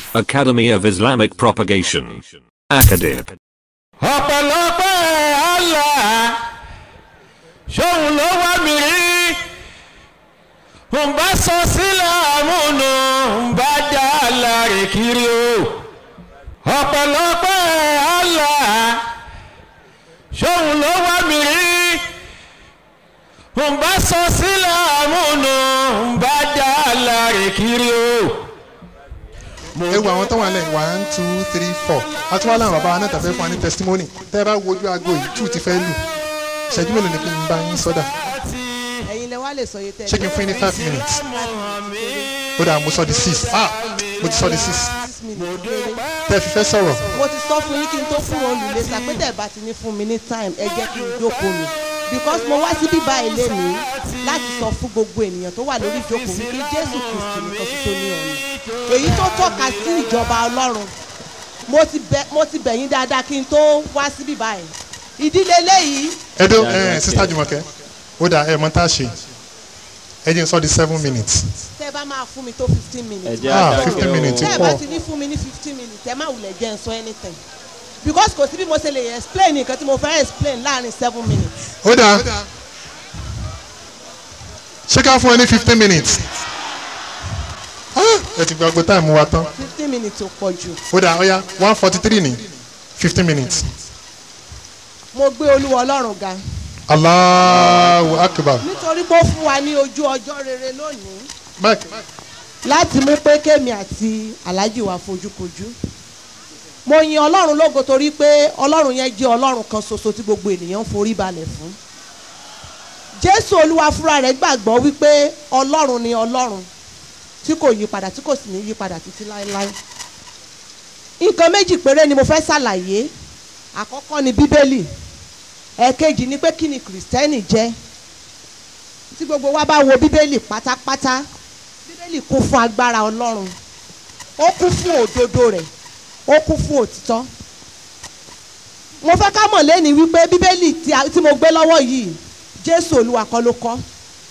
Academy of Islamic Propagation. Acadip. ọ̀pọ̀lọpọ̀ Allah ṣóun ló wá mi rí ń bá sọ sílẹ̀ àmúnú ń bá dá láre kiri o ọ̀pọ̀lọpọ̀ Allah ṣóun ló wá mi rí ń bá sọ sílẹ̀ àmúnú ń bá dá láre kiri o. ewu àwọn tó wà lẹ 1 2 3 4 àtúwálà àwọn bàbá wa náà tàbí fún wa ní testimony tẹ́ bá wojú aago yìí 2 ti fẹ́ lù ìṣẹ́jú mélòó ni kí n bá yín sọ́dà ẹ̀yin lẹ wá lè sọ yìí tẹ́ ṣé kí n fún yín ní 5 minutes ó dà mo sọ di 6 mo ti sọ di 6 tẹ́ fi fẹ́ sọ̀rọ̀. mo ti sọ fún yín kí n tó fún wọn lùlẹ̀ sá pé tẹ́ bá ti ní fún mi ní time ẹ jẹ́ kí n jókòó mi because mo wá síbí báyìí lénìí láti sọ fún gbogbo ènìyàn tó wà lórí ìjókòó mi pé Jésù Kristi nìkan ṣoṣo ní ọ̀run èyí tó tọ́ka sí ìjọba Ọlọ́run mo ti bẹ̀ yín dáadáa kí n tó wá síbí báyìí ìdílé léyìí. ẹdọ sista Jùmọ̀kẹ́ ó dà mọ tá a ṣe ẹ jẹ́ n sọ di 7 minutes. tẹ́ bá máa fún mi tó 15 minutes. 15 minutes tẹ́ bá ti ní fún mi ní 15 minutes ẹ má wulẹ̀ jẹ́ n sọ anything because kò sí bí mo ṣe lè explain nǹkan tí mo fẹ́ explain láàrin 7 minutes. ó dà ṣé ká fún ẹ ní 15 minutes ẹ ti gbàgbé táìmù wa tán. 15 minutes ò pọ̀ jù. ó dà ọ̀ya 1:43 ní 15 minutes. mo gbé Olúwa Ọlọ́run ga. Allahu Akbar. nítorí pé ó fún wa ní ojú ọjọ́ rere lónìí. Mike. láti mú pé kémi àti Alhaji wa fojúkojú. mo yin Ọlọ́run lógo torí pé Ọlọ́run yẹn jẹ́ Ọlọ́run kan ṣoṣo tí gbogbo ènìyàn ń forí balẹ̀ fún. Jésù Olúwa fúnra rẹ̀ gbàgbọ́ wípé Ọlọ́run ni Ọlọ́run tí kò yí padà tí kò sì ní yí padà títí láéláé. nǹkan méjì péré ni mo fẹ́ ṣàlàyé àkọ́kọ́ ni Bíbélì ẹ̀kejì ni pé kí ni Kìrìsìtẹ́nì jẹ́. tí gbogbo wa bá wo Bíbélì pátápátá Bíbélì kún fún agbára Ọlọ́run ó kún fún òdodo rẹ̀ ó kún fún òtítọ́. mo fẹ́ ká mọ̀ lẹ́ni wípé Bíbélì tí mo gbé lọ́wọ́ yìí Jésù Olúwa kọ́ ló kọ́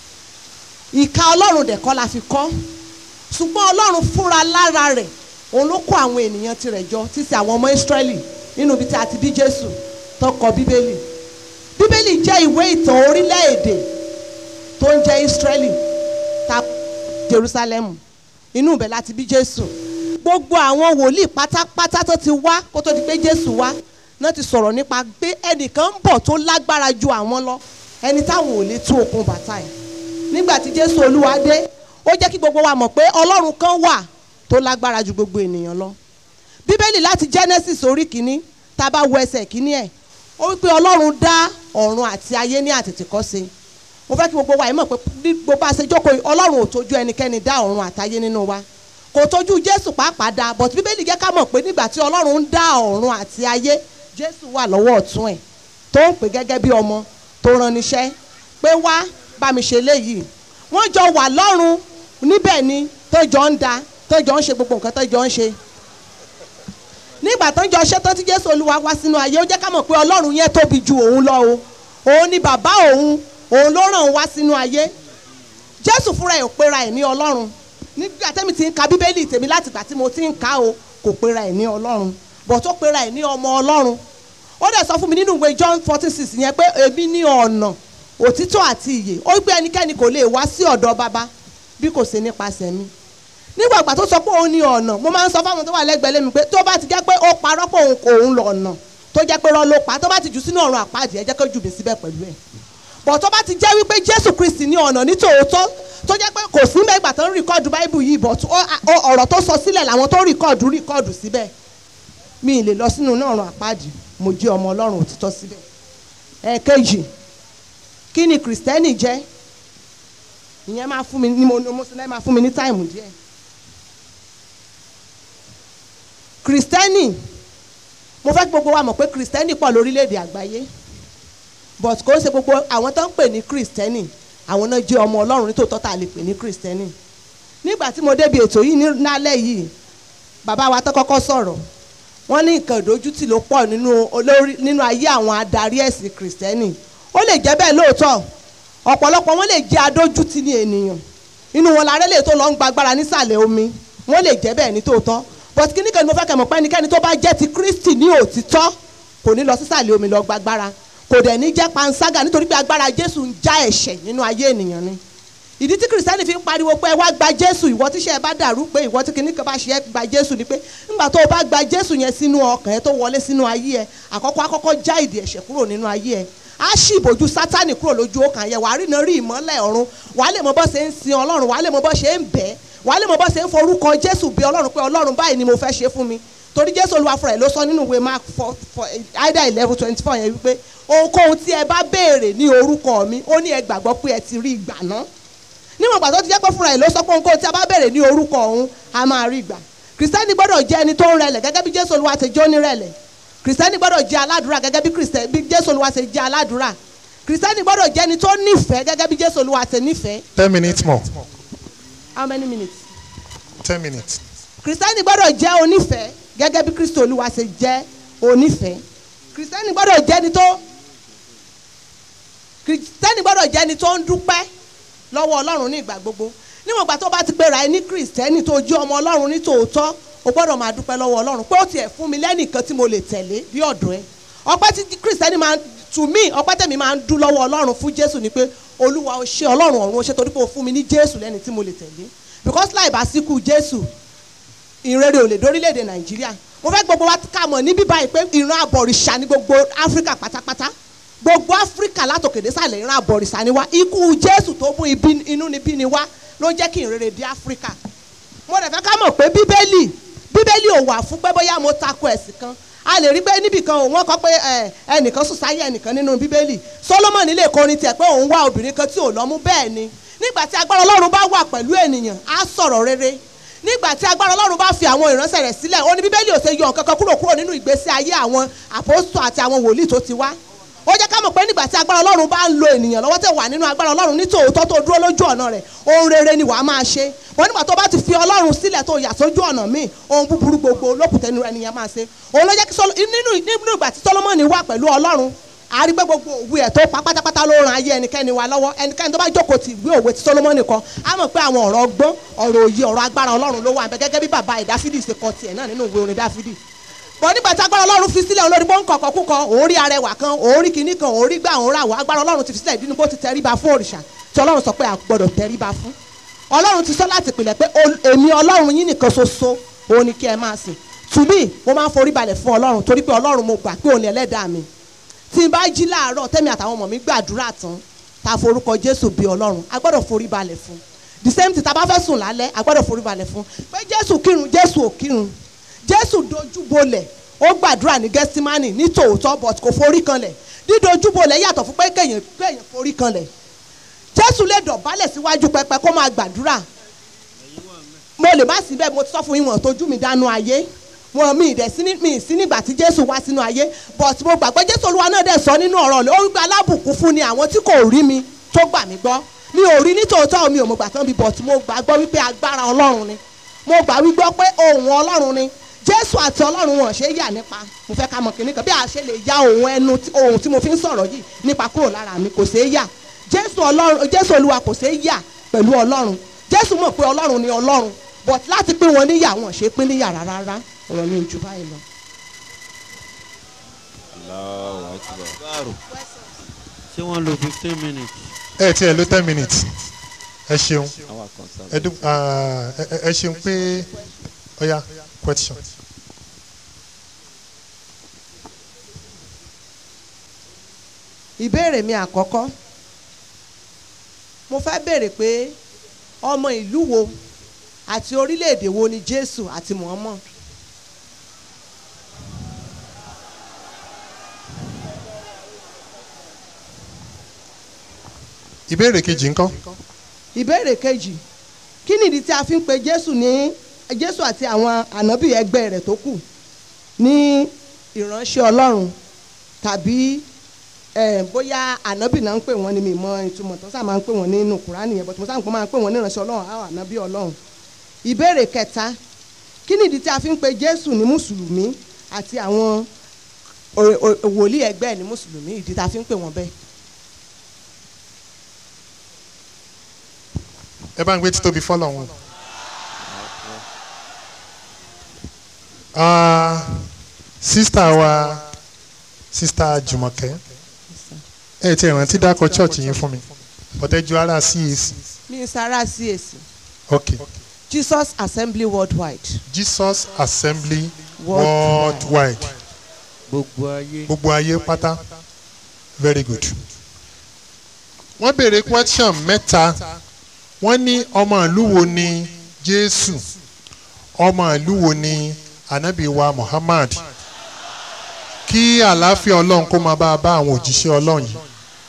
ìka Ọlọ́run dẹ̀ kọ́ la fi kọ́ ṣùgbọ́n Ọlọ́run fúnra lára rẹ̀ òun ló kó àwọn ènìyàn tirẹ̀ jọ títí àwọn ọmọ Ísírẹ́lì nínú ibi tí a ti bí Jésù tó kọ Bíbélì. Bíbélì jẹ́ ìwé ìtàn orílẹ̀-èdè tó ń jẹ́ Ísírẹ́lì ta Jerúsálẹ́mù inú ibẹ̀ láti bí Jésù. gbogbo àwọn wòlíì pátápátá tó ti wá kó tó di pé Jésù wá náà ti sọ̀rọ̀ nípa pé ẹnìkan ń bọ̀ tó lágbára ju àwọn lọ ẹni táwọn ò lè tú okùn bàtà ẹ̀. nígbà tí Jésù Olúwa dé ó jẹ́ kí gbogbo wa mọ̀ pé Ọlọ́run kan wà tó lágbára ju gbogbo ènìyàn lọ. Bíbélì láti Genesis orí kìíní tá a bá wo ẹsẹ̀ kìíní ẹ̀ ó wí pé Ọlọ́run dá ọ̀run àti ayé ní àtètèkọ́ṣe. mo fẹ́ kí gbogbo wa yìí mọ̀ pé gbogbo bá a ṣe jókòó yìí Ọlọ́run ò tójú ẹnikẹ́ni dá ọ̀run àtayé nínú wa kò tójú Jésù pàápàá dá but Bíbélì jẹ́ ká mọ̀ pé nígbà tí Ọlọ́run ń dá ọ̀run àti ayé Jésù wà lọ́wọ́ ọ̀tún ẹ̀ tó ń pè gẹ́gẹ́ bí ọmọ tó rán níṣẹ́ pé wá bá mi ṣe léyìí wọ́n jọ wà lọ́run níbẹ̀ ni tó jọ ń da tó jọ ń ṣe gbogbo nǹkan tó jọ ń ṣe. nígbà tó ń jọ ṣe tán tí Jésù Olúwa wá sínú ayé ó jẹ́ ká mọ̀ pé Ọlọ́run yẹn tóbi ju òun lọ o òun ni bàbá òun ló ràn wá sínú ayé. Jésù fúnra ẹ̀ ò pera ẹ̀ ní Ọlọ́run nígbà tẹ́mi ti ń ka Bíbélì tèmi láti ìgbà tí mo ti ń ka o kò pera ẹ̀ ní Ọlọ́run bọ̀ tó pera ẹ̀ ní ọmọ Ọlọ́run. ó dẹ̀ sọ fún mi nínú ìwé John 14:6 yẹn pé èmi ní ọ̀nà òtítọ́ àti ìyè ó gbé ẹnikẹ́ni kò lè wá sí ọ̀dọ̀ bàbá bí kò ṣe nípasẹ̀ mi. nígbà àgbà tó sọ pé òun ní ọ̀nà mo máa ń sọ fáwọn tó wà lẹ́gbẹ̀ẹ́ lẹ́nu pé tó bá ti jẹ́ pé ó parọ́ pé òun lọ ọ̀nà tó jẹ́ pé rọ́ ló pa tó bá ti jù sínú ọ̀run àpáàdì ẹ jẹ́ kó jù mí síbẹ̀ pẹ̀lú ẹ̀. bọ̀ tó bá ti jẹ́ wípé Jésù Kristi ní ọ̀nà ní tòótọ́ tó jẹ́ pé kò sí mẹ́gbà tó ń rìkọ́ọ̀dù báíbù yìí bọ̀ ọ̀rọ̀ tó sọ sílẹ̀ làwọn tó rìkọ́ọ̀dù síbẹ̀ mi ì lè lọ sínú ọ̀run àpáàdì mo jẹ́ ọmọ Ọlọ́run òtítọ́ síbẹ̀. ẹ̀ẹ̀kejì kí ni Kìrìsìtẹ́nì jẹ́ ìyẹn máa fún mi ní mo sì máa fún mi ní táìmù díẹ̀. Kìrìsìtẹ́nì mo fẹ́ kí gbogbo wa mọ̀ pé Kìrìsìtẹ́nì pọ̀ lórílẹ̀‐èdè àgbáyé but kò ń ṣe gbogbo àwọn tó ń pè ní Kìrìsìtẹ́nì àwọn náà jẹ́ ọmọ Ọlọ́run nítòótọ́ tá a lè pè ní Kìrìsìtẹ́nì. nígbà tí mo débi ètò yìí nálẹ́ yìí bàbá wa tó kọ́kọ́ sọ̀rọ̀ wọ́n ní nǹkan ìdójútì ló pọ̀ nínú ayé àwọn adarí ẹ̀sìn Kìrìsìtẹ́nì ó lè jẹ́ bẹ́ẹ̀ lóòótọ́ ọ̀pọ̀lọpọ̀ wọn lè jẹ́ adójútì ní ènìyàn inú wọn lárẹ́ lè tó lọ ń gbagbára nísàlẹ̀ omi wọ́n lè jẹ́ bẹ́ẹ̀ ní tòótọ́ but kí ni kan ni mo fẹ́ kẹ́ mọ̀ pé ẹnikẹ́ni tó bá jẹ́ ti Kristi ní òtítọ́ kò ní lọ sísàlẹ̀ omi lọ gbàgbára, kò dẹ̀ ní jẹ́ panṣágà, nítorí pé agbára Jésù ń já ẹ̀ṣẹ̀ nínú ayé ènìyàn ni. ìdí tí kìrìsìtẹ́nì fi ń pariwo pé wá gba Jésù, ìwọ tíṣẹ́ ẹ bá dàrú pé ìwọ tí kìíní kan bá ṣe é gba Jésù, ni pé nígbà tó o bá gba Jésù yẹn sínú ọkàn ẹ tó wọlé sínú ayé ẹ, àkọ́kọ́ já ìdè ẹ̀ṣẹ̀ kúrò nínú ayé ẹ, á ṣì ìbòjú Sátánì kúrò lójú ọkàn yẹn, wàá rí ìmọ́lẹ̀ ọ̀run, wàá lè mọ bó ṣe ń sin Ọlọ́run, wàá lè mọ bó ṣe ń bẹ̀, wàá lè mọ bó ṣe ń forúkọ Jésù bí Ọlọ́run pé Ọlọ́run báyìí ni mo fẹ́ ṣe fún mi. Torí Jésù Olúwa fúnra ẹ̀ ló sọ nínú ìwé Mark 11:24 yẹn wípé ohunkóhun tí ẹ bá béèrè ní orúkọ mi, ó ní ẹ gbàgbọ́ pé ẹ ti rí ìgbà náà. Níwọ̀n ìgbà tó ti jẹ́ pé fúnra ẹ̀ ló sọ pé ohunkóhun tí a bá béèrè ní orúkọ òun a máa rí ìgbà. Kìrìsìtẹ́nì gbọ́dọ̀ jẹ́ ẹni tó ń rẹlẹ̀ gẹ́gẹ́ bí Jésù Olúwa ti jẹ́ onírẹ̀lẹ̀. Kìrìsìtẹ́nì gbọ́dọ̀ jẹ́ aládùúrà gẹ́gẹ́ bí Jésù Olúwa ti jẹ́ aládùúrà. Kìrìsìtẹ́nì gbọ́dọ̀ jẹ́ ẹni tó nífẹ̀ẹ́ gẹ́gẹ́ bí Jésù Olúwa ti nífẹ̀ẹ́. 10 minutes more. How many minutes? 10 minutes. Kìrìsìtẹ́nì gbọ́dọ̀ jẹ́ onífẹ̀ẹ́ gẹ́gẹ́ bí Kristi Olúwa ṣe jẹ́ onífẹ̀ẹ́. Kìrìsìtẹ́nì gbọ́dọ̀ jẹ́ ẹni tó ń dúpẹ́ lọ́wọ́ Ọlọ́run ní ìgbà gbogbo. Níwọ̀n ìgbà tó bá ti pera ẹ ní Kìrìsìtẹ́nì tó jẹ́ ọmọ Ọlọ́run ní tòótọ́, o gbọ́dọ̀ máa dúpẹ́ lọ́wọ́ Ọlọ́run pé ó tiẹ̀ fún mi lẹ́nìkan tí mo lè tẹ̀lé bí ọ̀dọ́ ẹ. Ọpẹ́ tí Kìrìsìtẹ́nì máa ń to me, ọpẹ́ tẹ̀mí máa ń dú lọ́wọ́ Ọlọ́run fún Jésù ni pé Olúwa o ṣé, Ọlọ́run ọ̀run o ṣé, torí pé o fún mi ní Jésù lẹ́ni tí mo lè tẹ̀lé. Because láì bá síkú Jésù, ìrere ò lè dórílẹ̀-èdè Nàìjíríà. Mo fẹ́ gbogbo wa ká mọ̀ ní bíbá yìí pé ìran àbọ̀rìṣà ní gbogbo Áfíríkà pátápátá. Gbogbo Áfíríkà látòkèdè sàlẹ̀ ìran àbọ̀rìṣà ni wá. Ikú Jésù tó mú inú níbí ni wá ló jẹ́ kí ìrere dé Áfíríkà. Mo dẹ̀ fẹ́ ká mọ̀ pé Bíbélì ò wà fún pé bóyá mo tako ẹ̀sìn kan. A lè rí pé níbìkan wọ́n kọ pé ẹnìkan sùn sáyé ẹnìkan nínú Bíbélì. Sólómọ́nì lè kọrin tiẹ̀ pé òun wá obìnrin kan tí ò lọ́mú, bẹ́ẹ̀ ni. Nígbà tí agbára Ọlọ́run bá wà pẹ̀lú ènìyàn, á sọ̀rọ̀ rere. Nígbà tí agbára Ọlọ́run bá fi àwọn ìránṣẹ́ rẹ̀ sílẹ̀, ó ní Bíbélì ò ṣe yọ nǹkan kan kúrò nínú ìgbésí ayé àwọn àpọ́sítọ̀ àti àwọn wòlíì tó ti wá. Ó jẹ́ ká mọ̀ pé nígbà tí agbára Ọlọ́run bá ń lo ènìyàn lọ́wọ́ tẹ̀ wà nínú agbára Ọlọ́run ní tòótọ́ tó dúró lójú ọ̀nà rẹ̀, ohun rere ni wàá máa ṣe. Wọ́n nígbà tó bá ti fi Ọlọ́run sílẹ̀ tó yà sójú ọ̀nà míì, ohun búburú gbogbo lókùtẹ́nu ẹnìyàn máa ṣe. Òun ló jẹ́ kí nínú ìgbà tí Sólómọ́nì wà pẹ̀lú Ọlọ́run, a rí pé gbogbo òwe ẹ̀ tó pa pátápátá ló ran ayé ẹnikẹ́ni wa lọ́wọ́. Ẹnikẹ́ni tó bá jókòó ti ìwé òwe tí Sólómọ́nì kọ, á mọ̀ pé àwọn ọ̀rọ̀ ọgbọ́n, ọ̀rọ̀ òye, ọ̀rọ̀ agbára Ọlọ́run ló wà níbẹ̀, gẹ́gẹ́ bí bàbá Dáfídì ṣe kọ tiẹ̀ náà nínú ìwé orin Dáfídì. Bọ̀ nígbà tí agbára Ọlọ́run fi sílẹ̀, olórí bó ń kọ̀kọ́ kúkọ, òun rí arẹwà kan, òun rí kinní kan, òun rí gbà, òun rà wọ́, agbára Ọlọ́run ti fi sílẹ̀ ìdí ni bó ti tẹríba fún òrìṣà tí Ọlọ́run sọ pé a gbọ́dọ̀ tẹríba fún. Ọlọ́run ti sọ láti pìlẹ̀ pé èmi Ọlọ́run yín nìkan ṣoṣo òun ni kí ẹ máa sìn. Tùbí mo máa ń forí balẹ̀ fún Ọlọ́run torí pé Ọlọ́run mo gbà pé òun ni ẹlẹ́dàá mi. Tí n bá jí láàárọ̀ tẹ́mi àtàwọn ọmọ mi gbàdúrà tán, ta forúkọ Jésù bí Ọlọ́run, a gbọ́dọ̀ forí balẹ̀ fún. The same thing, tá bá fẹ́ sùn lálẹ́, a gbọ́dọ̀ forí balẹ̀ fún. Pé Jésù kírun, Jésù ò kírun. Jésù dojú bolẹ̀, ó gbàdúrà ní Gẹ́símánì ní tòótọ́ but kò forí kanlẹ̀. Dídojú bolẹ̀ yàtọ̀ fún pé kéèyàn forí kanlẹ̀. Jésù lè dọ̀bálẹ̀ síwájú pẹpẹ kó máa gbàdúrà. Mo lè má sí bẹ́ẹ̀, mo ti sọ fún yín, wọ́n tójú mi dánú ayé. Wọn mi sí nígbà tí Jésù wá sínú ayé, but mo gbàgbọ́ Jésù Olúwa náà dẹ̀ sọ nínú ọ̀rọ̀ rẹ̀, ó wípé alábùkún fún ni àwọn tí kò rí mi tó gbà mí gbọ́. Mi ò rí ní tòótọ́, mi ò mọ̀ gbà tán bí, but mo gbàgbọ́ wípé agbára Ọlọ́run ni. Mo gbà wígbọ́ pé ohùn Ọlọ́run ni. Jésù àti Ọlọ́run wọn ṣe yà nípa. Mo fẹ́ ká mọ̀ kìíní kan bí a ṣe lè ya ohun tí mo fi ń sọ̀rọ̀ yìí nípa kúrò lára mi, kò ṣeé yà. Jésù Olúwa kò ṣeé yà pẹ̀lú Ọlọ́run. Jésù mọ̀ pé Ọlọ́run ni Ọlọ́run, but láti pín wọn níyà wọn ṣe pín níyà rárá. Ọ̀rọ̀ mi ò jù báyìí lọ. Ṣé wọ́n lo 15 minutes? Ẹ tiẹ̀ ló 10 minutes. Ẹ ṣeun. Ẹ ṣeun pé ọ̀ya question. Ìbéèrè mi àkọ́kọ́, mo fẹ́ béèrè pé ọmọ ìlú wo àti orílẹ̀-èdè wo ni Jésù àti Muhammad? Ìbéèrè kejì ńkọ́? Ìbéèrè kejì, kí nìdí tí a fi ń pe Jésù àti àwọn ànábì ẹgbẹ́ rẹ̀ tó kù ní ìránṣẹ́ Ọlọ́run, tàbí bóyá ànábì náà ń pè wọ́n ní mi mọ ìtumọ̀ tó sáà máa ń pè wọ́n nínú Kùránì yẹn, but mo sáà ń pè wọ́n ní ìránṣẹ́ Ọlọ́run àwọn ànábì Ọlọ́run. Ìbéèrè kẹta, kí nìdí tí a fi ń pe Jésù ní mùsùlùmí àti àwọn wòlíì ẹgbẹ́ ní mùsùlùmí, ìdí tá a fi ń pè wọ́n bẹ́ẹ̀? Ẹ bá ń gbé títóbi fọ́lọ́run. Sister wa Sister Jùmọ̀kẹ́ ẹ ti rántí dákọ̀ church yín fún mi ọ̀tẹ́jú ara CAC. mi sara CAC. Okay. Jesus Assembly Worldwide. Jesus Assembly Worldwide. Gbogbo ayé pátá. Very good. Wọ́n béèrè question mẹ́ta. Wọ́n ní ọmọ ìlú wo ni Jésù? Ọmọ ìlú wo ni Ànábì wa Muhammad? Kí àlàáfíà Ọlọ́run kó máa bá àwọn òjíṣẹ́ Ọlọ́run yìí.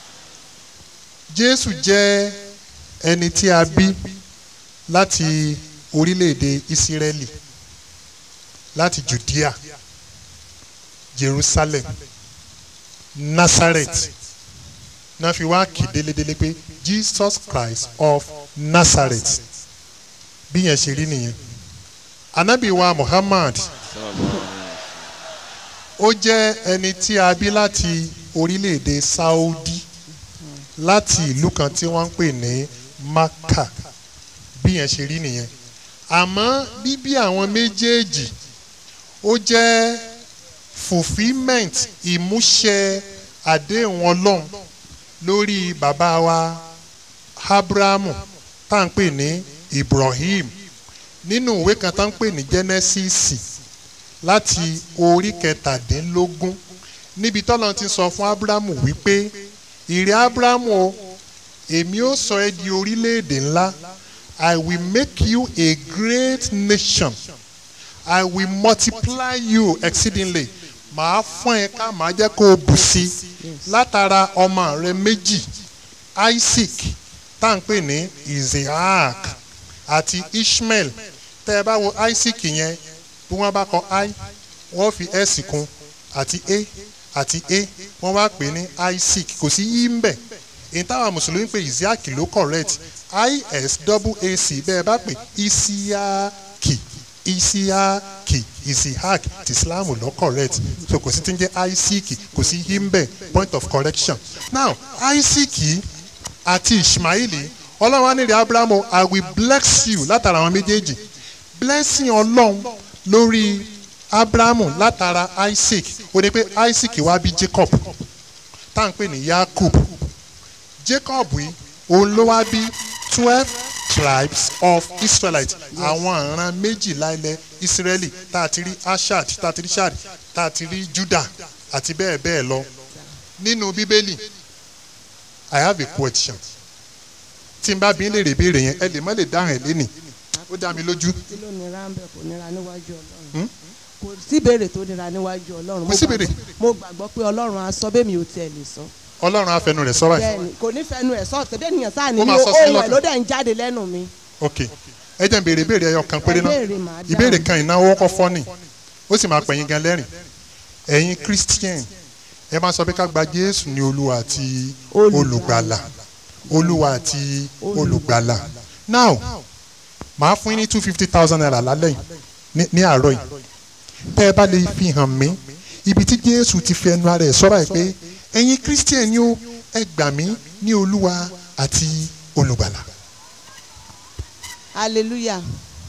Jésù jẹ́ ẹni tí a bí láti orílẹ̀-èdè Ísírẹ́lì, láti Judea, Jerusalem, Nazareth. Náà fi wá kì délédélé pé Jesus Christ of Nazareth. Bí yẹn ṣe rí nìyẹn. Ànábì wa Muhammad ó jẹ́ ẹni tí a bí láti orílẹ̀-èdè Saudi, láti ìlú kan tí wọ́n ń pè ní Maka. Bí yẹn ṣe rí nìyẹn. Àmọ́ bíbí àwọn méjèèjì ó jẹ́ fulfilment, ìmúṣẹ àdéhùn Ọlọ́run lórí bàbá wa Abrahamu tá à ń pè ní Ibrahim nínú ìwé kan tá à ń pè ní Genesis láti orí 17 níbi tọ́lọ́run ti sọ fún Abrahamu wípé ìrẹ́ Abrahamu o, èmi ó sọ ẹ́ di orílẹ̀-èdè ńlá. I will make you a great nation. I will multiply you exceedingly. Màá fún ẹ ká màá jẹ́ kó o bù sí látara ọmọ rẹ méjì Isaac tá à ń pè ní Isaac àti Ishmael. Tẹ́ ẹ bá wo Isaac yẹn bí wọ́n bá kọ I wọ́n fi S kún àti A wọ́n wá pè ní Isaac, kò sí yí ń bẹ̀. Èyí táwọn mùsùlùmí pé Isaac ló correct, ISAAC bẹ́ẹ̀ bá pè Isiaki ti Islam ló correct, so kò sí tí ń jẹ́ Isaac, kò sí yí ń bẹ̀, point of correction. Now Isaac àti Ishmaeli Ọlọ́run á nílẹ̀ Abrahamu, I will bless you látara àwọn méjèèjì. Blessing Ọlọ́run lórí Abrahamu látara Isaac ó ní pé Isaac wá bí Jacob tá à ń pè ní Yakub. Jacob yìí òun ló wá bí 12 tribes of Israelites, àwọn ìran méjìlá ilẹ̀ Israeli tá a ti rí Ashad, tá a ti rí Shad, tá a ti rí Judah àti bẹ́ẹ̀ bẹ́ẹ̀ lọ. Nínú Bíbélì I have a question. Tí n bá bí lè rè béèrè yẹn ẹ lè má lè dáhùn ẹ lénìí, ó dá mi lójú. kí ló nira ń bẹ kò nira níwájú Ọlọ́run. Kò sí ìbéèrè tó nira níwájú Ọlọ́run. Kò sí ìbéèrè. Mo gbàgbọ́ pé Ọlọ́run á sọ bẹ́ẹ̀ mi ò tiẹ̀ lè sọ. Ọlọ́run á fẹnu rẹ̀ sọ báyìí. Bẹ́ẹ̀ni kò ní fẹnu ẹ̀ sọ tẹ́bí ènìyàn sáà ní Ó máa sọ sí ohun ẹ̀ lọ́kàn. ló dẹ̀ ń jáde lẹ́nu mi. Ok, ẹ jẹ́ n béèrè ìbéèrè ẹyọ kan péré náà. Ìbéèrè màá dáhùn. Ìbéèrè kan ìnáwó kọ́ fọ́nì ó sì máa pẹ̀yìn gan lẹ́rìn. Ẹ̀yin Christian ẹ máa sọ pé ká gba Jésù ní Olúwa àti olùgbàlà. Olúwa àti olùgbàlà. Now màá fún yín ní 250,000 naira lálẹ́ yìí ní àárọ̀ yìí. Tẹ́ ẹ bá lè fi hàn mí ibi tí Jésù ti fi ẹnu ara ẹ̀ sọ́ra ẹ̀ pé ẹ̀yin Christian ni ó ẹ gbà mí ní Olúwa àti olùgbàlà. Hallelujah.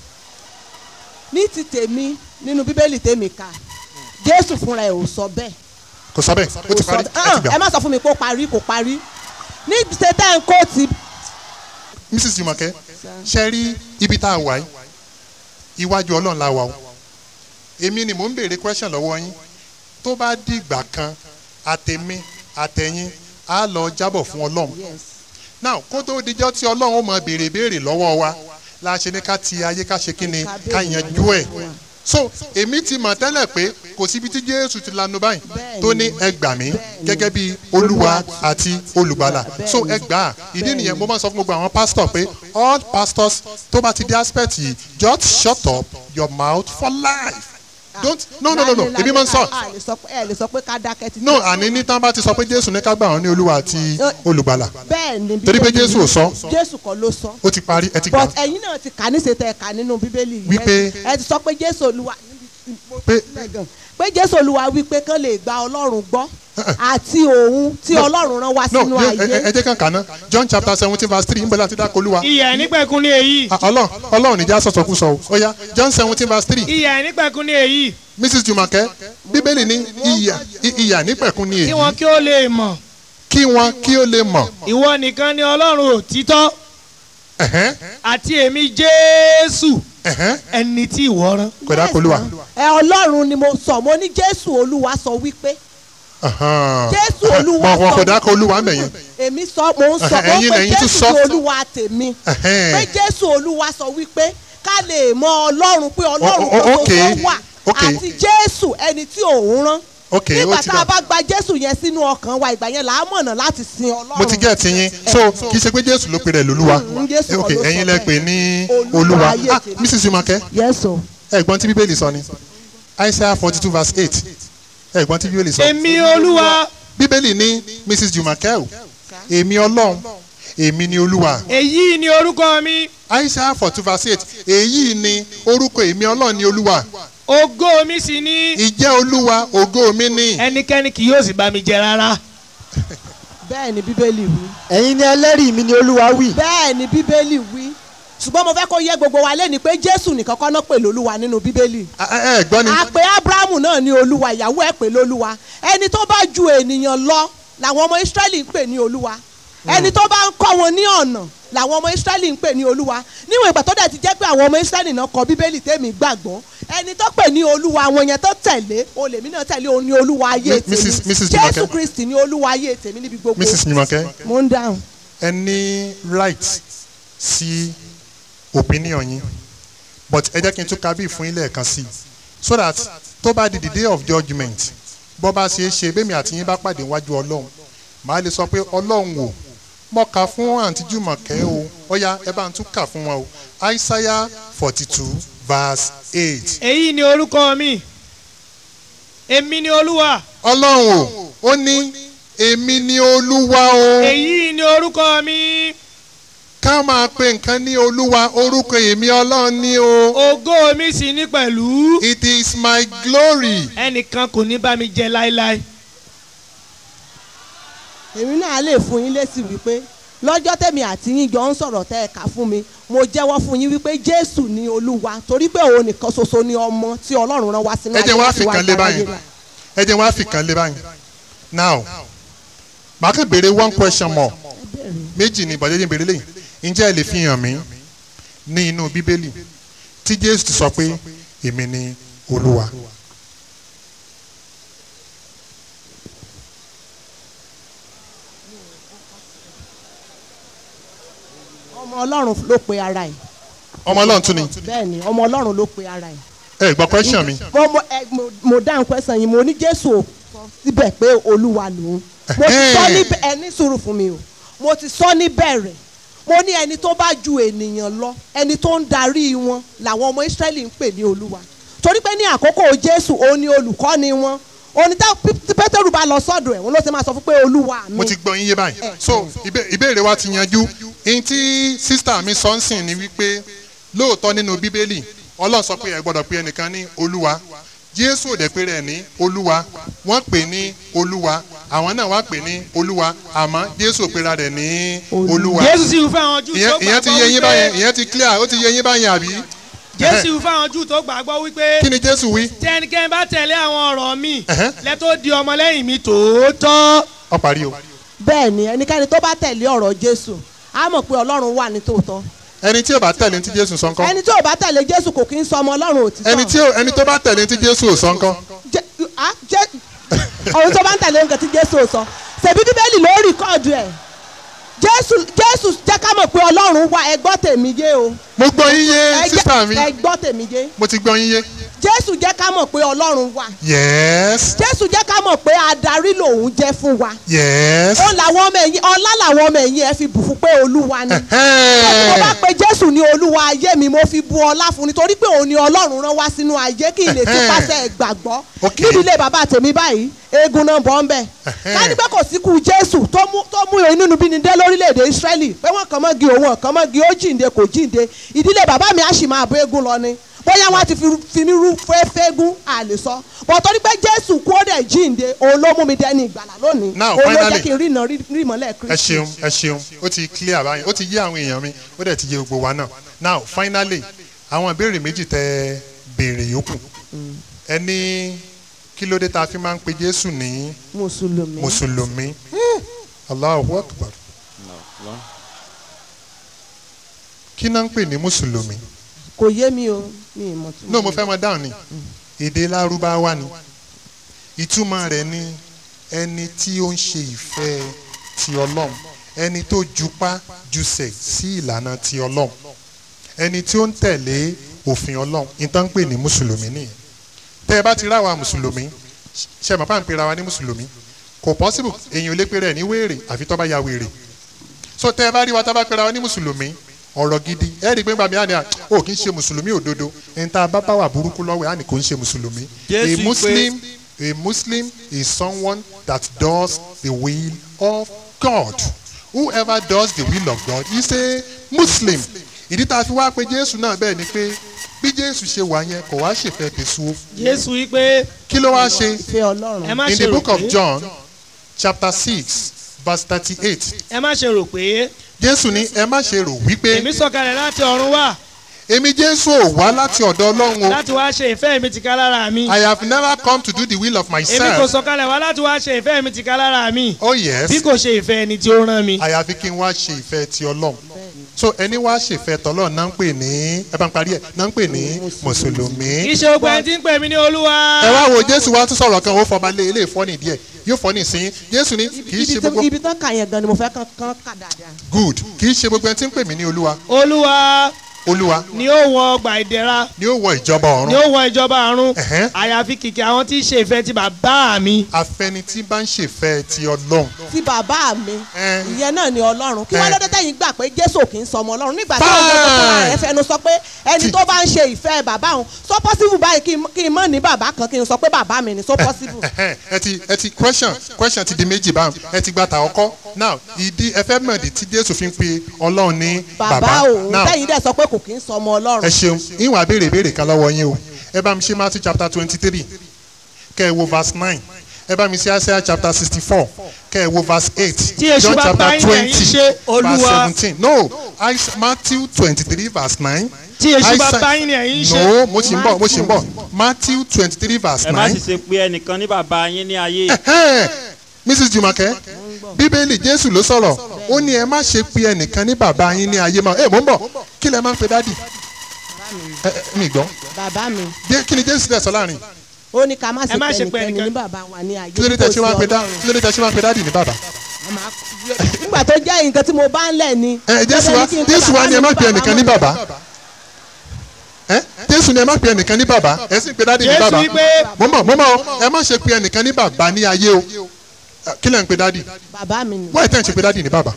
Ní ti tèmi nínú Bíbélì tèmi kà Jésù fúnra ẹ̀ ò sọ bẹ́ẹ̀. Kò sọ bẹ́ẹ̀ ó ti parí ẹ ti gbà. Ẹ má sọ fún mi kó parí. Ní ṣètẹ́ ń kó ti. Mrs. Jumoke ṣe rí ibi tá a wà yìí iwájú Ọlọ́run la wà o. Èmi ni mò ń béèrè question lọ́wọ́ yín tó bá dìgbà kan àtẹ̀mí àtẹ̀yìn á lọ jábọ̀ fún Ọlọ́run. Now kó tó dijọ́ tí Ọlọ́run ó mọ béèrè lọ́wọ́ wa la ṣe ní ká ti ayé ká ṣe kí ni ká yanjú ẹ̀. So èmi ti mọ̀ tẹ́lẹ̀ pé kò síbi tí Jésù ti lanu báyìí tó ní ẹ gbà mí gẹ́gẹ́ bí Olúwa àti olùgbàlà. So ẹ gbà á ìdí nìyẹn mo máa sọ fún gbogbo àwọn pastor pé all pastors tó bá ti dé aspect yìí just shut up your mouth for life. Don't no èmi máa ń sọ. Ẹ lè sọ pé ká dákẹ́ títí. No àní ní tán bá ti sọ pé Jésù ní ká gbà wọ́n ní Olúwa àti olùgbàlà. Bẹ́ẹ̀ni torí pé Jésù ò sọ. Jésù kọ́ ló sọ. Ó ti parí ẹ ti gbà. But ẹ̀yin náà ti kà ní ṣètò ẹ̀ka nínú Bíbélì. Wípé ẹ ti sọ pé Jésù Olúwa pé Jésù Olúwa wípé kán lè gba Ọlọ́run gbọ́ àti òun tí ọlọ́run rán wá sínú ayé. ẹ jẹ́ kàn kàná John chapter 17 verse 3 níbo láti dákọ̀ Olúwa. ìyè nípẹ̀kun ni èyí. Ọlọ́run níjà sọ̀sọ̀ kú sọ o ó yá John 17 verse 3. ìyè nípẹ̀kun ni èyí. Mrs. Jumoke bíbélì ní ìyà nípẹ̀kun ni èyí. kí wọn kí ó lè mọ̀. kí wọn kí ó lè mọ̀. ìwọ nìkan ni Ọlọ́run òtítọ́. àti èmi Jésù ẹni tí ìwọ rán. kò dákọ̀ Olúwa. Ọlọ́run ni mo sọ mo ní Jésù Olúwa sọ wípé. Jésù Olúwa sọ kò dákọ̀ Olúwa mẹ̀yẹn. èmi sọ mo ń sọ mo pé Jésù Olúwa tèmi pé Jésù Olúwa sọ wípé ká lè mọ Ọlọ́run pé Ọlọ́run kan tó wà àti Jésù ẹni tí òun rán. nígbà tá a bá gba Jésù yẹn sínú ọkàn wa ìgbà yẹn là á mọ̀nà láti sin Ọlọ́run. mo ti gẹ̀ ti yín so kì í ṣe pé Jésù ló pe rẹ̀ lólúwa ẹ̀yin lẹ pè ní Olúwa. Mrs. Jumoke ẹ̀gbọ́n tí bíbélì sọ ni Isaiah 42 verse 8 ẹ̀gbọ́n tí bíbélì sọ. èmi Olúwa. bíbélì ní Mrs. Jumoke èmi Ọlọ́run èmi ni Olúwa. èyí ni orúkọ mi. Isaiah 42 verse 8 èyí ni orúkọ èmi Ọlọ́run ni Olúwa. ògo mi sì ni. ìjẹ́ Olúwa ògo mi ni. ẹnikẹ́ni kì yóò sì bá mi jẹ rárá. bẹ́ẹ̀ ni bíbélì wí. ẹ̀yin ni ẹlẹ́rìí mi ni Olúwa wí. bẹ́ẹ̀ ni bíbélì wí. ṣùgbọ́n mo fẹ́ kó yé gbogbo wa lẹ́ni pé Jésù nìkan kọ́ náà pè lólúwa nínú bíbélì. gbọ́ ni. àpè Ábúráhámù náà ní Olúwa ìyàwó ẹ̀ pè lólúwa ẹni tó bá ju ènìyàn lọ làwọn ọmọ Ísírẹ́lì ń pè ní Olúwa ẹni tó bá ń kọ́ wọn ní ọ̀nà làwọn ọmọ Ísírẹ́lì ń pè ní Olúwa níwọ̀n ìgbà tó dẹ̀ ti jẹ́ pé àwọn ọmọ Ísírẹ́lì náà kọ bíbélì tèmi gbàgbọ́ ẹni tó pè ní Olúwa àwọn yẹn tó tẹ̀lé olèmí náà tẹ̀lé òun ní Olúwa ayé tèmi Jésù Kristi ní Olúwa ayé tèmi níbi gbogbo. Mrs. Jumoke mo ń dáhùn. ẹ ní right sí opinion yín but ẹ jẹ́ kí n tún ka bí fún yín lẹ́ẹ̀kan sí so that tó bá di the day of judgement bó bá ṣe é ṣe bẹ́ẹ̀ mi àti yín bá pàdé wájú Ọlọ́run màá lè sọ pé Ọlọ́run wò mo kà fún àǹtí Jùmọ̀kẹ́ o ó yá ẹ bá ń tún kà fún wọn o Isaiah 42 verse 8. èyí ni orúkọ mi èmi ni Olúwa. Ọlọ́run ó ní èmi ni Olúwa o. èyí ni orúkọ mi. ká máa pe nǹkan ní Olúwa orúkọ èmi Ọlọ́run ni o. ògo mi sì ní pẹ̀lú. it is my glory. ẹnìkan kò ní bá mi jẹ láéláé. èmi náà lè fún yín lésì wípé lọ́jọ́ tẹ̀mí àti yín jọ ń sọ̀rọ̀ tẹ́ ẹ kà fún mi mo jẹ́wọ́ fún yín wípé Jésù ni Olúwa torí pé òun nìkan ṣoṣo ni ọmọ tí Ọlọ́run rán wá sínú ayé. ẹ jẹ́ wá fi kan lé báyìí ẹ jẹ́ wá fi kan lé báyìí now màá kàn béèrè one question more méjì ní ìbọ̀dé ní ìbéèrè lẹ́yìn ǹjẹ́ ẹ lè fi hàn mí ní inú Bíbélì tí Jésù ti sọ pé èmi ni Olúwa. ọmọ Ọlọ́run ló pe ara ẹ̀. ọmọ Ọlọ́run tún ni. bẹ́ẹ̀ni ọmọ Ọlọ́run ló pe ara ẹ̀. ẹ gbọ́ question mi. mo dáhùn question yìí mo ní Jésù ò sọ síbẹ̀ pé Olúwa lòun. mo ti sọ ní ẹni sùúrù fún mi o mo ti sọ ní bẹ̀rẹ̀ mo ní ẹni tó bá ju ènìyàn lọ ẹni tó ń darí wọn làwọn ọmọ Ísírẹ́lì ń pè ní Olúwa torí pé ní àkókò Jésù òun ni olùkọ́ni wọn òní tí Pétérù bá lọ sọ́dọ̀ ẹ̀ wọ́n ló ṣe máa sọ fún pé Olúwa mi. mo ti gbọ́ yín yé báyìí so ìbéèrè wa ti yanjú èyí tí sísítà mi sọ ń sìn ni wípé lóòótọ́ nínú Bíbélì Ọlọ́run sọ pé ẹ gbọ́dọ̀ pé ẹnìkan ní Olúwa Jésù ò dẹ̀ pé rẹ̀ ní Olúwa wọ́n pè ní Olúwa àwọn náà wá pè ní Olúwa àmọ́ Jésù ò pé ra rẹ̀ ní Olúwa. Jésù sì fún àwọn Júù tó gbàgbọ́ wípé ìyẹn ti yé yín báyẹn ìyẹn ti clear ó ti yé yín báyẹn àbí. Jésù fún àwọn Júù tó gbàgbọ́ wípé. kí ni Jésù wí. tí ẹnikẹ́ni bá tẹ̀lé àwọn ọ̀rọ̀ mi lẹ́ tó di ọmọlẹ́yìn mi tòótọ́. ó parí o. bẹ́ẹ̀ ni ẹnikẹ́ni tó bá tẹ̀lé ọ̀rọ̀ Jésù á mọ̀ pé Ọlọ́run wà ní tòótọ́. ẹni tí ò bá tẹ̀lé ní ti Jésù sọ ńkọ́. ẹni tí ò bá tẹ̀lé Jésù kò kí ń sọ ọmọ Ọlọ́run òtítọ́. ẹni tó bá tẹ̀lé ní ti Jésù ò sọ ńkọ́. ohun tó bá ń tẹ̀lé nǹkan tí Jésù ò sọ ṣèbí Bíbélì ló rìkọ́ọ̀dù ẹ̀ Jésù jẹ́ ká mọ̀ pé Ọlọ́run wà ẹ gbọ́ tèmi yé o. mo gbọ́ yín yé sísá mi. ẹ gbọ́ tèmi yé. mo ti gbọ́ yín yé. Jésù jẹ́ ká mọ̀ pé Ọlọ́run wà. yes. Jésù jẹ́ ká mọ̀ pé adarí lòun jẹ́ fún wa. yes. ọlá làwọn ọmọ ẹ̀yìn ẹ fi bù fún pé Olúwa ni. mo bá pe Jésù ní Olúwa ayé mi mo fi bu ọlá fún nítorí pé òun ni Ọlọ́run rán wá sínú ayé kí n lè tún pàṣẹ gbàgbọ́. níbi ilé bàbá tèmi báyìí eégún náà bọ́ ń bẹ̀. ká ní pé kò sí kú Jésù tó mú inú bí ni dé lórílẹ̀‐èdè Ísírẹ́lì pé wọ́n kàn mọ́ gi òun kàn mọ́ gi ó jíǹde kò jíǹde ìdílé bàbá mi á sì máa bọ́ eégún lọ ni bóyá wọ́n ti fi mí rú fẹ́ẹ́fẹ́gún àlè sọ bọ̀ torí pé Jésù kú ó dẹ̀ jíǹde òun ló mú mi dẹni ìgbàlà lónìí òun ló jẹ́ kí n rí ìmọ́lẹ̀ Kristi. ẹ ṣeun ó ti clear báyìí ó ti yé àwọn èèyàn mi ó dẹ̀ ti yé gbogbo wa náà. now finally àwọn ìbéèrè méjì tẹ béèrè yòókù ẹni kí ló dé tá a fi máa ń pe Jésù ní mùsùlùmí Allahu Akbar kí náà ń pè ní mùsùlùmí. kò yé mi o mi ì mọ̀ tó. no mo fẹ́ mọ dáhùn ni èdè lárúbáwá ni ìtumọ̀ rẹ̀ ni ẹni tí ó ń ṣe ìfẹ́ ti Ọlọ́run ẹni tó jupá jùsẹ̀ sí ìlànà ti Ọlọ́run ẹni tí ó ń tẹ̀lé òfin Ọlọ́run ìtàn ń pè ní mùsùlùmí nìyẹn. tẹ́ ẹ bá ti ráwa mùsùlùmí ṣe mọ̀ fáwọn pera wa ní mùsùlùmí kò possible èèyàn ò lè pera ẹ̀ ní wéèrè àfi tó bá ya wéèrè so tẹ́ ẹ bá rí wa tá bá pera wa ní mùsùlùmí ọ̀rọ̀ gidi ẹ rí i pé gbàgbé àná ò kì í ṣe mùsùlùmí òdodo ẹni tá a bá bá wà burúkú lọ́wọ́ ẹ̀ á ní kò ń ṣe mùsùlùmí. A Muslim is someone that does the will of God. Whoever does the will of God is a Muslim. ìdí tá a fi wá pé Jésù náà bẹ́ẹ̀ ni pé bí Jésù ṣe wà yẹn kò wá ṣèfẹ́ tẹ̀sùn. Jésù wí pé kí ló wá ṣe? In the book of John chapter 6 verse 38. ẹ má ṣe rò pé. Jésù ní ẹ má ṣe rò wípé. èmi sọ̀kalẹ̀ láti ọ̀run wá. Èmi Jésù ò wá láti ọ̀dọ̀ Ọlọ́run o. láti wá ṣe ìfẹ́ mi tìká lára mi. I have never come to do the will of myself. èmi kò sọ̀kalẹ̀ wá láti wá ṣe ìfẹ́ mi tìká lára mi. Oh yes. bí kò ṣe ìfẹ́ ẹni tí ó rán mi. àyàfi kí n wá ṣe ìfẹ́ ti Ọlọ́run. so ẹni wá ṣe ìfẹ́ tọ́lọ́run náà ń pè ní ẹ bá ń parí ẹ̀ náà ń pè ní mùsùlùmí. kì í ṣe ogun ẹni tí ń pè mí ní Olúwa. ẹ wá wo Jésù wá tún sọ̀rọ̀ kan ó fọba lé ilé ìfọ́nì díẹ̀ yóò fọ́nì sí Jésù ní kì í ṣe gbogbo. ibi tán kà yẹn gan ni mo fẹ́ kàn kà dáadáa. good kì í ṣe gbogbo ẹni tí ń pè mí ní Olúwa. Olúwa ni ó wọ ọgbà ìdẹ̀ra. ni ó wọ ìjọba ọ̀run. ni ó wọ ìjọba ọ̀run. àyàfi kìkì àwọn tí ń ṣe ìfẹ́ ti bàbá mi. àfẹni tí bá ń ṣe ìfẹ́ ti Ọlọ́run. ti bàbá mi ìyẹn náà ni Ọlọ́run kí wọ́n lọ́dọ̀ tẹ̀yìn gbà pé Jésù kì í sọmọ Ọlọ́run nígbà tí wọ́n lọ́dọ̀ tó rẹ̀ fẹnu sọ pé ẹni tó bá ń ṣe ìfẹ́ bàbá òun so possible báyìí kí n mọ̀ ní bàbá kan kí n sọ pé bàbá mi ni so possible. ẹ ti question ti di méjì báwọn ẹ ti gba ta ọkọ now ìdí ẹ fẹ́ mọ̀ ìdí tí Jésù fi ń pe Ọlọ́run ní bàbá òun tẹ̀yìn dẹ̀ sọ pé kò kì í sọmọ Ọlọ́run. ẹ ṣeun ìwà béèrè kan lọ́wọ́ yín o ẹ bá mi ṣe Matthew chapter 23 kẹ́ ẹ wo verse 9 ẹ bá mi ṣe Isaiah chapter 64 kẹ́ ẹ wo verse 8 John chapter 20 verse 17 no Matthew 23 verse 9. tí èṣù bá bá yín ni ẹ̀yin ṣe. no mo sì ń bọ̀ Matthew 23 verse 9. ẹ má sì ṣe pé ẹnìkan ní bàbá yín ní ayé. Mrs. Jumoke bíbélì Jésù ló sọ̀rọ̀ ó ní ẹ má ṣe pé ẹnìkan ní bàbá yín ní ayé mọ́ ẹ mò ń bọ̀ kí lẹ máa ń pe dádì mi gbọ́. bàbá mi. kí ni Jésù dẹ̀ sọ láàrin. ó ní ká má ṣe pé ẹnìkan ní bàbá wa ní ayé. kí ló dé tẹ ṣe máa ń pe dádì ní bàbá. nígbà tó jẹ́ nǹkan tí mo bá ń lẹ̀ ni. Jésù wa ni ẹ má pe ẹnìkan ní bàbá Jésù ni ẹ má pe ẹnìkan ní bàbá ẹ sì ń pe dádì ní bàbá mo mọ̀ ẹ má ṣe pe ẹnìkan ní bàbá ní ayé o kí lẹ ń pe dádì. bàbá mi ni. wọ́n ẹ̀ tẹ́ ń ṣe pe dádì ní bàbá.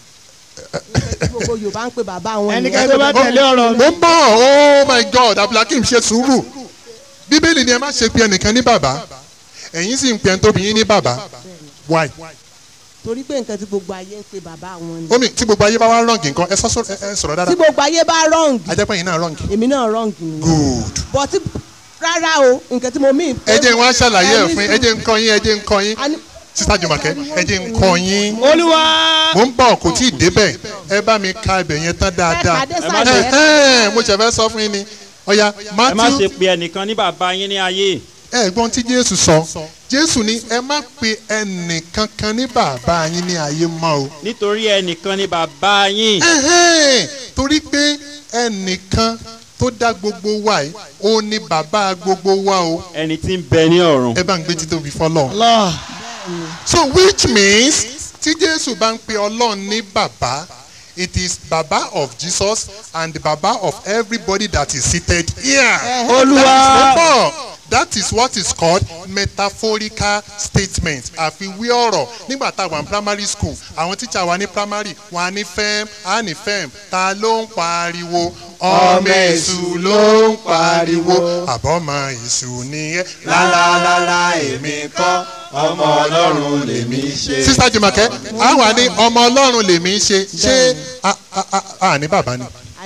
gbogbo Yorùbá ń pe bàbá wọn. ẹnikẹ́ni tó bá tẹ̀lé ọ̀rọ̀ mi. mo ń bọ̀ oh my God Abdulhakeem ṣe sùúrù bíbélì ni ẹ má ṣe pe ẹnìkan ní bàbá ẹ̀yin sì ń pe ẹni tóbi yín ní bàbá why. torí pé nǹkan tí gbogbo ayé ń pe bàbá wọn ni. omi tí gbogbo ayé bá wá rọǹgì nǹkan ẹ sọ̀rọ̀ dáadáa. tí gbogbo ayé bá rọǹgì. ajẹ́pẹ́ yìí náà rọǹgì. èmi náà rọǹgì ni. good. but rárá o nǹkan tí mo mí. ẹ jẹ́ n wá ṣàlàyé ẹ̀ fún ẹ jẹ́ n kọ́ yín Sister Jumoke ẹ jẹ́ n kọ́ yín. Olúwa. mo ń bọ̀ kò tí ì débẹ̀ ẹ bá mi ka ibẹ̀ yẹn tán dáadáa. mo ṣẹ̀fẹ̀ sọ fún yín ni ọ̀ya Matthew. ẹ má ṣe pe ẹnìkan ní bàbá yín ní ayé. ẹ̀gbọ́n tí Jésù sọ Jésù ní ẹ má pe ẹnìkankan ní bàbá yín ní ayé mọ́ o. nítorí ẹnìkan ní bàbá yín. torí pé ẹnìkan tó dá gbogbo wa yìí ó ní bàbá gbogbo wa o. ẹni tí ń bẹ ní ọ̀run. ẹ bá ń gbé títóbi fọ́lọ́run. so which means tí Jésù bá ń pe Ọlọ́run ní bàbá it is baba of Jesus and the baba of everybody that is seated here. Olúwa. That is what is called metaphorical statement. àfiwé ọ̀rọ̀ nígbà tá a wà ní primary school àwọn tíṣà wa ní primary wọn á ní fẹ́m á ní fẹ́m ta ló ń pariwo ọmọ èṣù ló ń pariwo àbọ̀mọ èṣù nìyẹn lálálálá èmi kọ́ ọmọ Ọlọ́run lèmi ṣe. Sister Jumoke àwọn àní ọmọ Ọlọ́run lèmi ṣe ṣé a ní bàbá ni.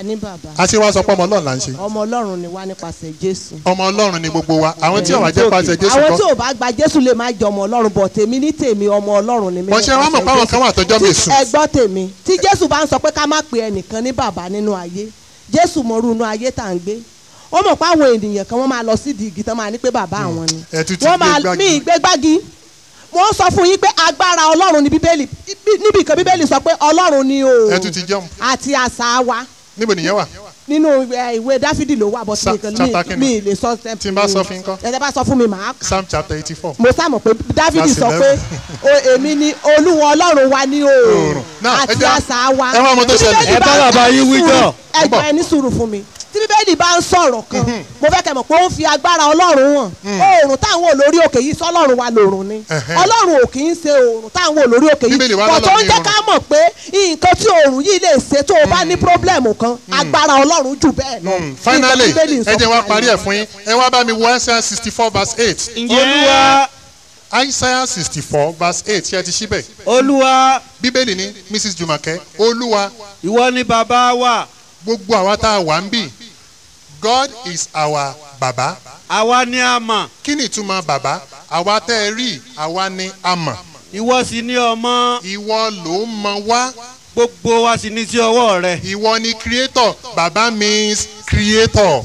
ní bàbá. a ṣe wá sọ pé ọmọ ọlọ́run là ń ṣe. ọmọ ọlọ́run ni wá nípasẹ̀ Jésù. ọmọ ọlọ́run ni gbogbo wa àwọn tí ò wá jẹ́ pàṣẹ Jésù kọ́. àwọn tí ò bá gba Jésù lè má jẹ ọmọ ọlọ́run bọ̀ tèmi ní tèmi ọmọ ọlọ́run ni mí. bọ́sẹ̀ wọn mọ̀ pé àwọn kan wà tọ́jọ́ mi sùn. ẹ gbọ́ tèmi tí Jésù bá ń sọ pé ká má pe ẹnìkan ní bàbá nínú ayé Jésù mọ̀rú inú ayé tá à ń gbé ó mọ̀ pé àwọn ènìyàn kan wọ́n máa lọ sídìí igi tán máa ní pé bàbá àwọn ni wọ́n máa mí ìgbégbági wọ́n sọ fún yín pé agbára ọlọ́run ni bíbélì níbi kan bíbélì sọ pé ọlọ́run ni oòrùn àti àṣà wa. níbo nìyẹn wà. nínú ìwé Dáfídì ló wà bọ́ sí nìkan mi lè sọ. tí n bá sọ fún yín kọ́. ẹ bá sọ fún mi màá kà. Psalm chapter 84. mo sá mọ̀ pé Dáfídì sọ pé èmi ni olúwa ọlọ́run wa ní oòrùn àti àṣà wa. ẹ wá ọmọ tó ṣẹlẹ̀. ẹ bá bàbá yín wíjọ. ẹ ní sùúrù fún mi tí bíbélì bá ń sọ̀rọ̀ kan mo fẹ́ kẹ́ mọ̀ pé ó ń fi agbára ọlọ́run hàn oòrùn táwọn olórí òkè yìí sọ́lọ́run wa lòrùn ni ọlọ́run ò kì í ṣe oòrùn táwọn olórí òkè yìí kò tó ń jẹ́ ká mọ̀ pé nǹkan tí oòrùn yìí lè ṣe tó o bá ní pírọ́blẹ̀mù kan agbára ọlọ́run jù bẹ́ẹ̀ lọ. finally ẹ jẹ́ wá parí ẹ̀ fún yín ẹ wá bá mi wo Isaiah 64 verse 8. Olúwa. Isaiah 64 verse 8 ṣe ti ṣí bẹ̀. Olúwa. bíbélì ní Mrs. Jumoke Olúwa. ìwọ ni bàbá wa. gbogbo àwa tá a wà ń bì. God is our baba. àwa ni a mọ̀. kí ni ìtumọ̀ bàbá? àwa tẹ́ ẹ rí àwa ni a mọ̀. ìwọ sì ni ọmọ. ìwọ ló mọ̀ wá. gbogbo wa sì ní sí ọwọ́ rẹ. ìwọ ni creator. bàbá means creator.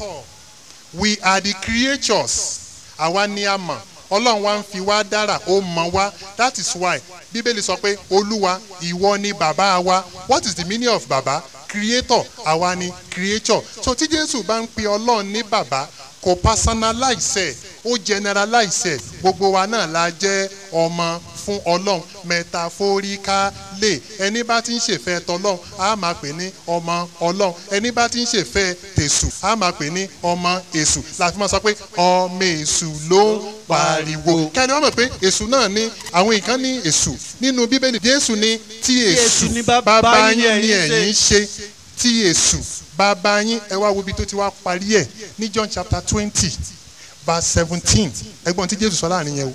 We are the creatures. àwa ni a mọ̀. ọlọ́run wa ń fi wá dára ó mọ̀ wá. That is why bíbélì sọ pé olúwa ìwọ ni bàbá wa. What is the meaning of bàbá? Creator. àwa ni creature. So tí Jésù bá ń pe ọlọ́run ní bàbá kò personalize ẹ̀ ó generalize ẹ̀ gbogbo wa náà la jẹ́ ọmọ fún ọlọ́run metaphorically ẹni bá ti ń ṣèfẹ́ tọlọ́run á máa pè ní ọmọ ọlọ́run ẹni bá ti ń ṣèfẹ́ tèṣù á máa pè ní ọmọ èṣù láti máa sọ pé ọmọ èṣù ló ń pariwo kẹ́ni wọ́n mọ̀ pé èṣù náà ní àwọn nǹkan ní èṣù nínú bíbélì Jésù ní tí èṣù bàbá yín ni ẹ̀yin ṣe tí èṣù bàbá yín ẹ wá wo ibi tó ti wá parí ẹ̀ ní John chapter 20 verse 17 ẹgbọ́n tí Jésù sọ láàrin yẹn o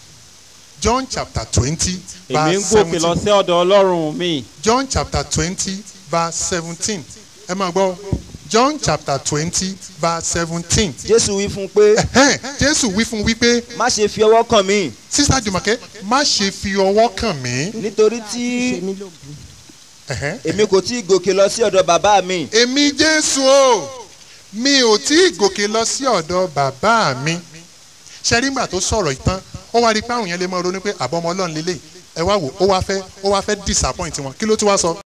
John chapter 20 verse 17 èmi ń gòkè lọ sí ọ̀dọ̀ Ọlọ́run mi. John chapter 20 verse 17 ẹ máa gbọ́ John chapter 20 verse 17. Jésù wí fún pé. Jésù wí fún wípé. má ṣe fi ọwọ́ kàn mí. Sister Jumoke má ṣe fi ọwọ́ kàn mí. nítorí tí èmi kò tí ì gòkè lọ sí ọ̀dọ̀ bàbá mi. èmi Jésù o mi ò tí ì gòkè lọ sí ọ̀dọ̀ bàbá mi. ṣẹ́rìngbà tó sọ̀rọ̀ ìtàn ó wá rí pé àwọn yẹn lè máa ronú pé àbọ̀mọ́ Ọlọ́run lélẹ̀ ẹ wá wò ó wá fẹ́ disappoint wọn kí ló tún wá sọ.